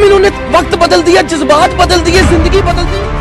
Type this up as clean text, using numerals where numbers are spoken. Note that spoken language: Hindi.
इन्होंने वक्त बदल दिया, जज्बात बदल दिए, जिंदगी बदल दी।